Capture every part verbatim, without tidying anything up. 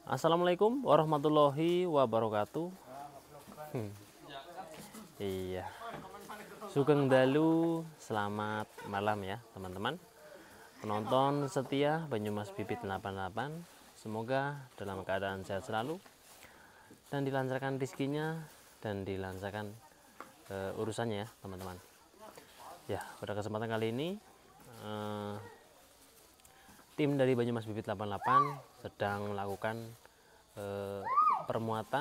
Assalamualaikum warahmatullahi wabarakatuh. Hmm. Iya. Sugeng dalu, selamat malam ya teman-teman. Penonton setia Banyumas Bibit delapan puluh delapan, semoga dalam keadaan sehat selalu dan dilancarkan rezekinya dan dilancarkan uh, urusannya ya teman-teman. Ya, pada kesempatan kali ini uh, tim dari Banyumas Bibit delapan puluh delapan sedang melakukan eh, permuatan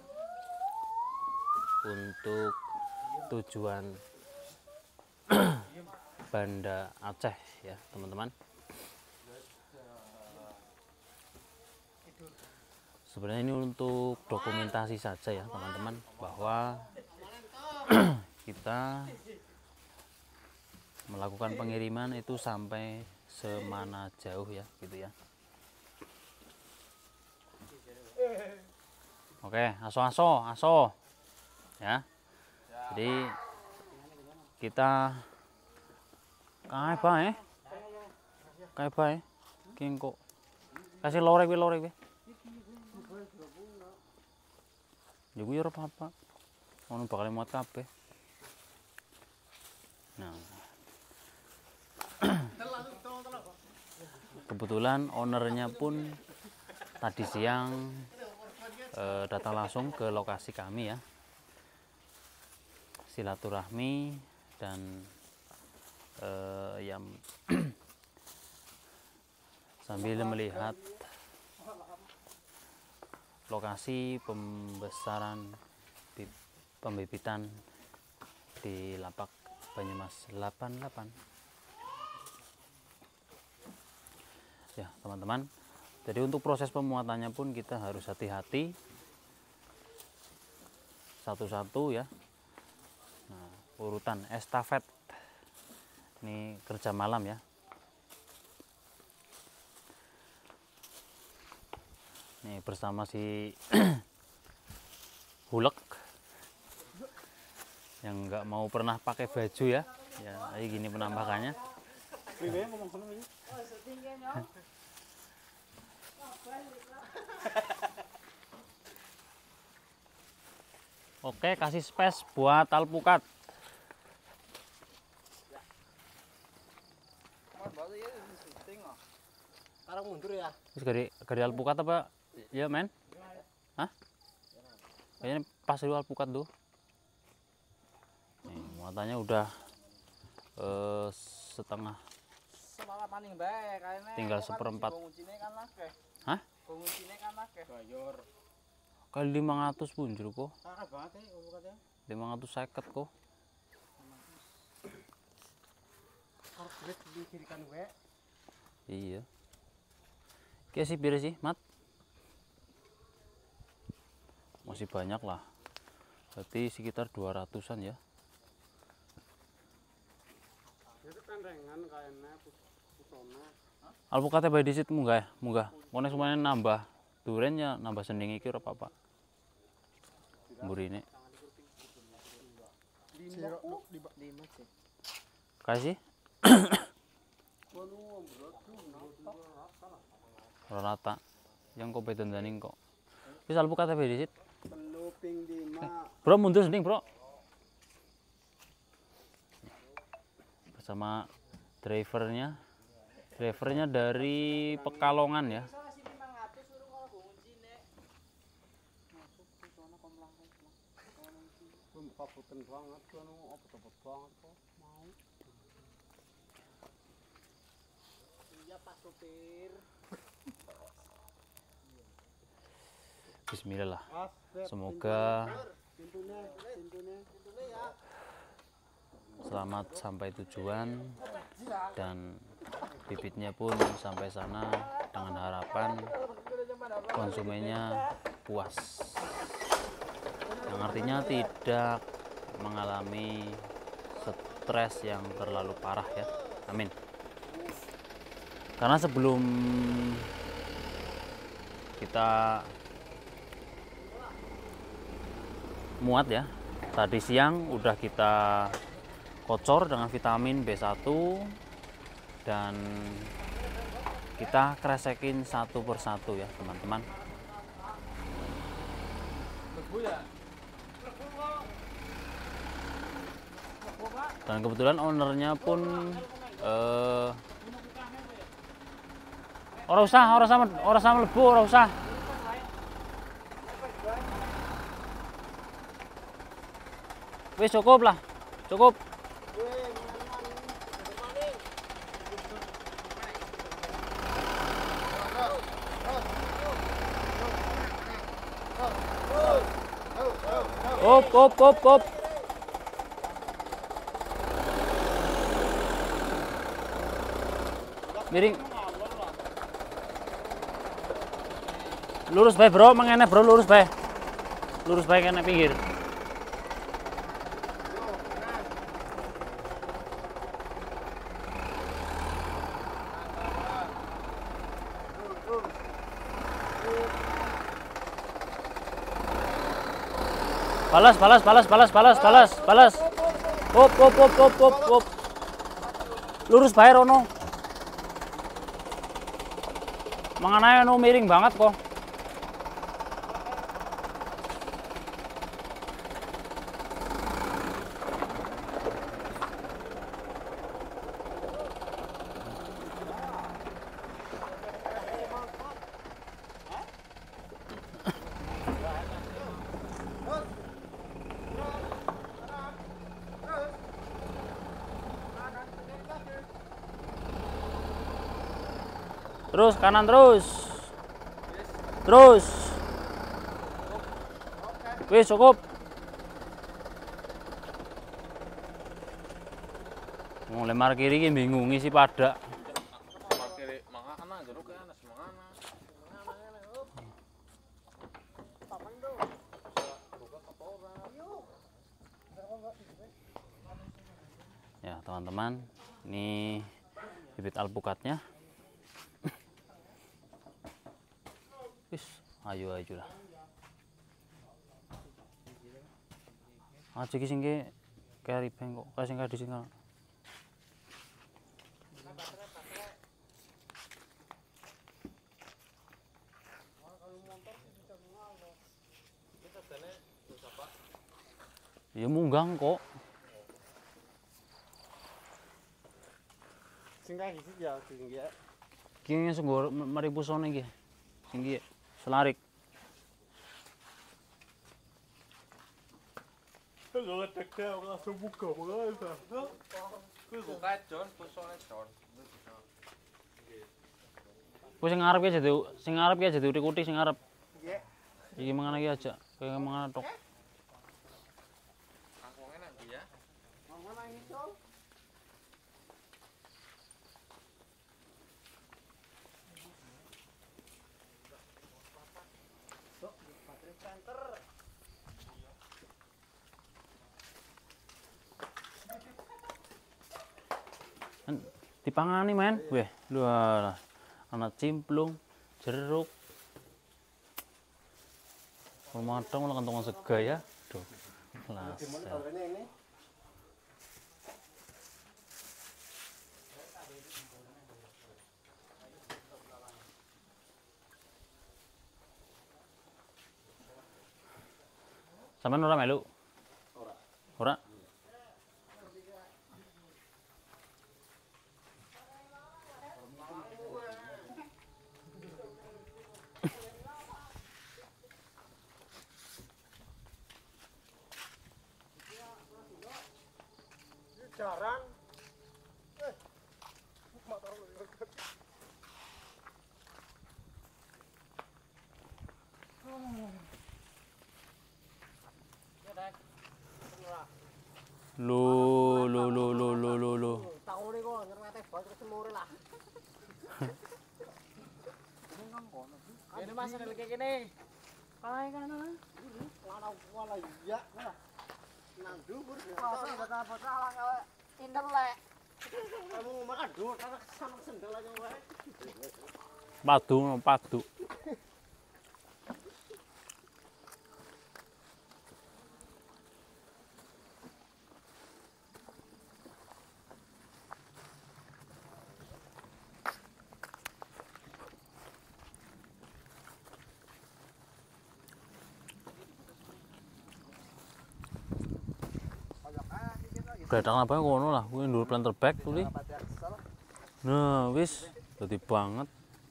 untuk tujuan Banda Aceh ya teman-teman. Sebenarnya ini untuk dokumentasi saja ya teman-teman, bahwa kita melakukan pengiriman itu sampai semana jauh ya gitu ya. Oke, aso-aso, aso ya. Jadi kita kayak bae, kayak bae, kengko kasih lorek we lorek we. Ya gue ora apa-apa. Ono bakal muat kabeh. Nah. Kebetulan ownernya pun tadi siang eh, datang langsung ke lokasi kami ya, silaturahmi dan eh, yang sambil melihat lokasi pembesaran pembibitan di lapak Banyumas delapan puluh delapan. Ya teman-teman, jadi untuk proses pemuatannya pun kita harus hati-hati satu-satu ya. Nah, urutan estafet ini kerja malam ya. Nih bersama si Hulek yang nggak mau pernah pakai baju ya. Ya ini gini penampakannya. Oke, kasih space buat alpukat. Sekarang mundur ya. Terus gari gari alpukat apa? Ya men? Hah? Kayaknya pas dulu alpukat tuh. Nih, muatannya udah eh, setengah. Semalam maning bae kayaknya. Tinggal seperempat. Kan Hah? Penguncinya kan akeh. Bayar. Kali lima ratus pun jero kok. Akeh banget ya alpukatnya. lima ratus seket kok. Harus duit dikirikan gue. Iya. Oke sih beres sih, Mat. Masih banyak lah. Berarti sekitar dua ratusan ya. Itu tendengan kayaknya pusona. Alpukatnya bae disit munggah ya, munggah. Kone semuanya nambah durennya, nambah sending iki ora apa-apa. Mburine. Kasih. Rata. Yang kok bedandani kok. Wis alpukatnya bae disit. Peluping lima. Bro mundur sending, Bro. Bersama drivernya. Drivernya dari Pekalongan ya. Bismillah lah. Semoga selamat sampai tujuan dan bibitnya pun sampai sana dengan harapan konsumennya puas, yang artinya tidak mengalami stres yang terlalu parah ya. Amin. Karena sebelum kita muat ya, tadi siang udah kita kocor dengan vitamin B satu dan kita kresekin satu persatu ya teman-teman. Dan kebetulan ownernya pun eh ora usah, ora usah, ora usah mlebu, ora usah. Wis cukup lah. Cukup. Op, op, op, op. Miring. Lurus bae, Bro, mangene, Bro, lurus bae. Lurus bae kene pinggir. Balas, balas, balas, balas, balas, balas, balas. Op, op, op, op, op, op. Lurus bae rono. Mangan anu miring banget kok. Terus kanan terus. Terus. Wis cukup. Mau lemar kiri ki bingung ngisi pada. Kiri mangana jeruk ke anas mangana. Ya, teman-teman, ini bibit alpukatnya. Wis, ayo ayo lah. Aja iki sing ke kari bengkok, kasing kadi sing. Ya munggang kok. Sing kae iki ya tinggi ya. Ki sing mari pusone iki. Sing iki selarik. Kalau teknya langsung buka buka. Buka John, pusone John. Ku sing ngarep ki jadi sing ngarep ki jadi utik-utik sing ngarep. Nggih. Iki mangane iki aja, kaya mangane tok. Kangkongnya nanti ya. Mana ini tuh? Dipangani men, weh, luar anak cimplung, jeruk, matang malah kantong sega ya, tuh, kelas. Ini. Sampeyan ora melu? Ora. Ora? Jarang. Lu lu lu lu lu lu lu. Tahu nih kok nyerwete bal terus semure lah. Ini mas ada kayak gini. Kayak kan lah. Lana wala iya. Nang dhuwur foto foto ala kae interlek. Kamu makan dhuwur karena sama sendal aja wae. Padu, padu. Gletak apa ngono lah, kuwi ndur planter back tuli. Nah, wis dadi banget.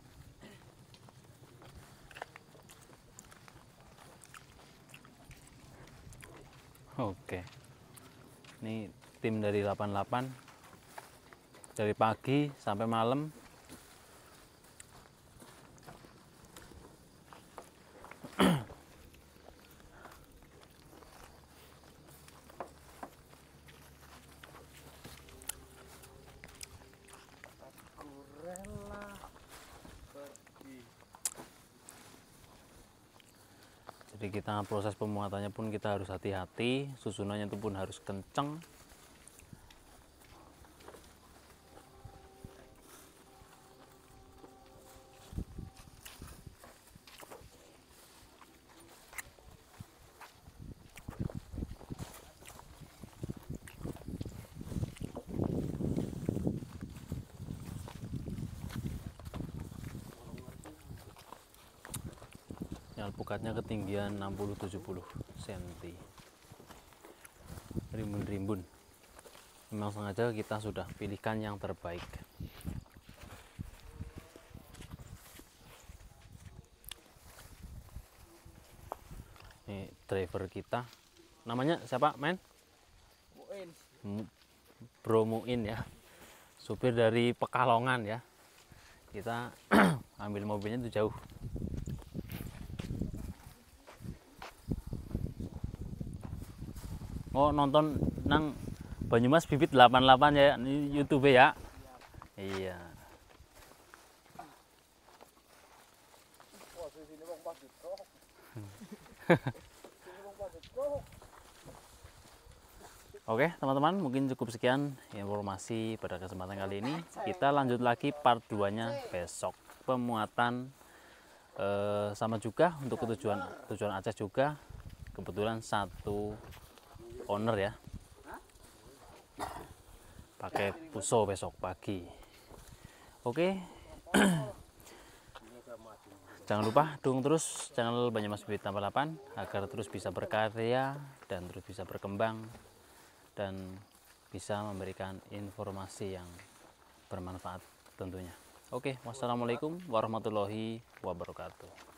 Oke. Ini tim dari delapan delapan dari pagi sampai malam. Jadi kita proses pemuatannya pun kita harus hati-hati, susunannya itu pun harus kenceng. Alpukatnya ketinggian enam puluh tujuh puluh sentimeter, rimbun-rimbun. Memang sengaja kita sudah pilihkan yang terbaik. Ini driver kita, namanya siapa, men? Muin. Bro Muin ya, supir dari Pekalongan ya. Kita ambil mobilnya itu jauh. Oh, nonton nang Banyumas Bibit delapan delapan ya, ini YouTube ya. Iya. Oke, teman-teman, mungkin cukup sekian informasi pada kesempatan kali ini. Kita lanjut lagi part dua-nya besok. Pemuatan eh, sama juga untuk tujuan tujuan Aceh juga. Kebetulan satu owner ya, pakai puso besok pagi. Oke. Jangan lupa dukung terus channel Banyumas Bibit delapan delapan agar terus bisa berkarya dan terus bisa berkembang dan bisa memberikan informasi yang bermanfaat tentunya. Oke, wassalamualaikum warahmatullahi wabarakatuh.